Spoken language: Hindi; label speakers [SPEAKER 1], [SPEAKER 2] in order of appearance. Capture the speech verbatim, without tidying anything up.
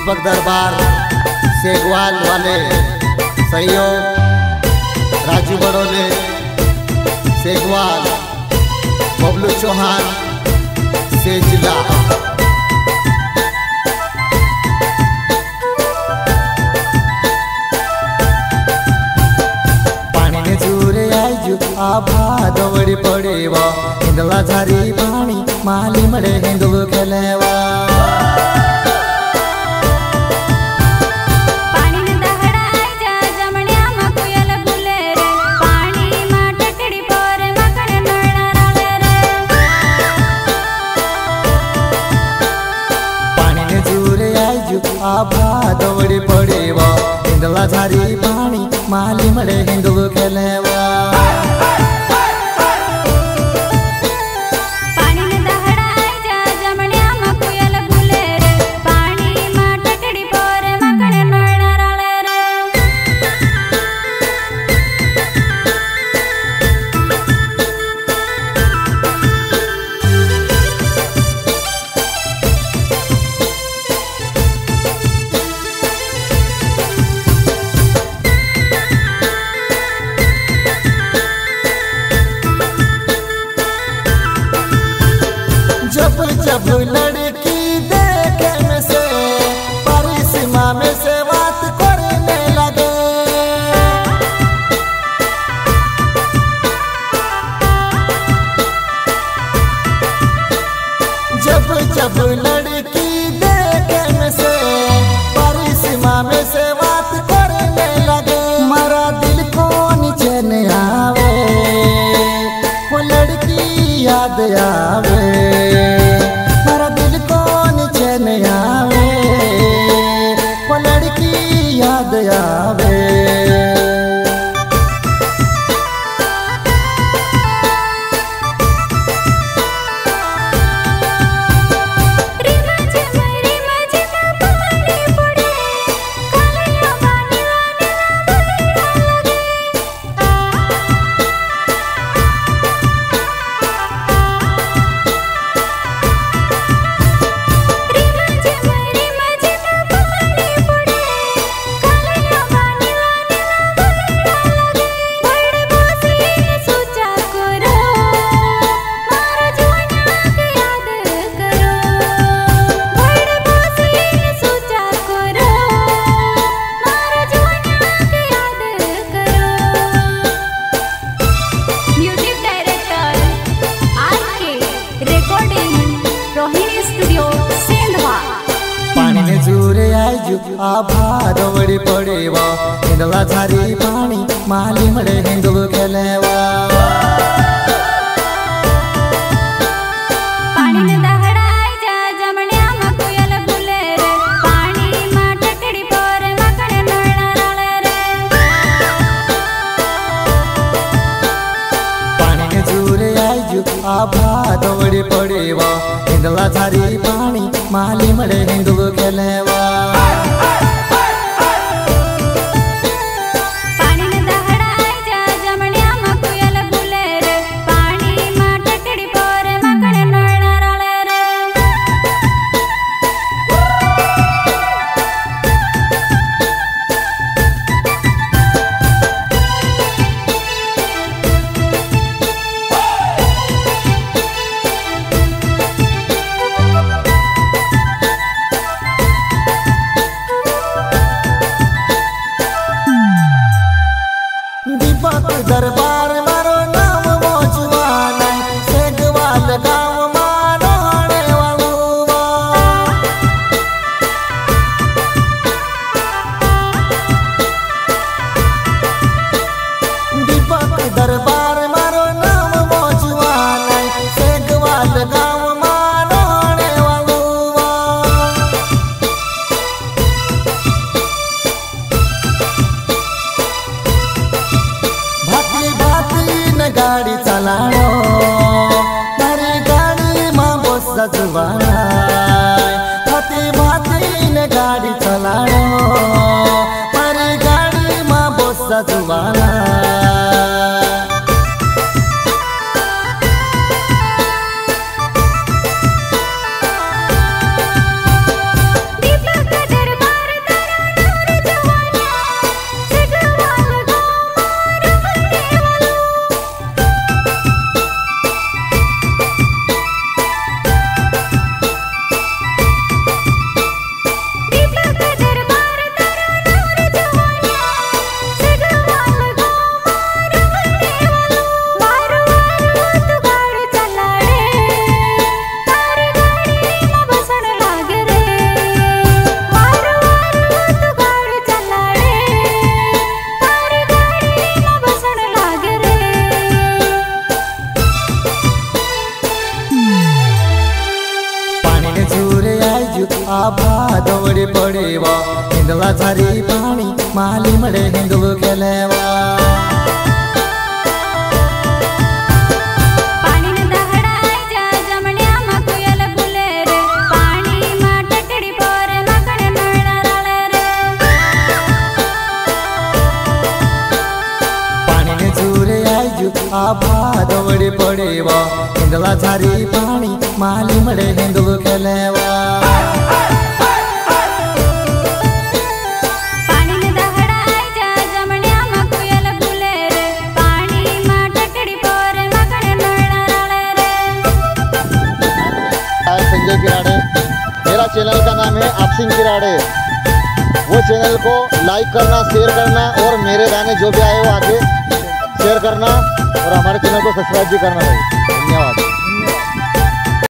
[SPEAKER 1] दीपक दरबार सेगवाल वाले सहयोग राजू बड़ोले सेगवाल बबलू चौहान से जिला पानी ने चूरे आयजू आभा दौड़ी पड़ेवा हिंदला झारी पानी माली मड़े हिंदू खेलेवा आभा दौड़ी पड़ेवा हिंदला झारी पानी माली मड़े हिंदू खेलेवा जब लड़की देखे में से परिसीमा में से बात करने लगे जब जब लड़की देखे में से परिसीमा में से बात करने लगे मारा दिल को नीचे न आवे वो लड़की याद आवे आवे वो लड़की याद आवे आभा दौड़ी पड़ेवा हिंदला झारी पानी माली मड़े हिंदू खेलेवा
[SPEAKER 2] पानी ने दहड़ाई जा जमण्या मा कोयल बोले रे पानी मा टकड़ी पर मकड़े नळा रळे रे
[SPEAKER 1] पानी ने चूरे आयजू आभा दौड़ी पड़ेवा हिंदला झारी पानी माली मड़े हिंदू खेलेवा दीपक दरबार मारो नाम मोजवाना सेगवाल गाँव मारो हणे वालुआ दीपक दरबार मारो नाम मोजवाना सेगवाल गाँव मारो हणे वालुआ गाड़ी चलानो मारी गाड़ी माँ बोस जुबाना हाथी भाती ने गाड़ी चलानो मारी गाड़ी माँ बोस जुबाना
[SPEAKER 2] दीपक दरबार
[SPEAKER 1] आभा दौड़ी पड़ेवा हिंदला झारी पानी माली मड़े हिंदू खेलेवा आभा दौड़ी पड़ेवा हिंदला झारी पानी माली मड़े हिंदू खेलेवा
[SPEAKER 3] संजय किराड़े, मेरा चैनल का नाम है आप सिंह किराड़े। वो चैनल को लाइक करना, शेयर करना और मेरे गाने जो भी आए वो आगे शेयर करना और हमारे चैनल को सब्सक्राइब भी करना भाई।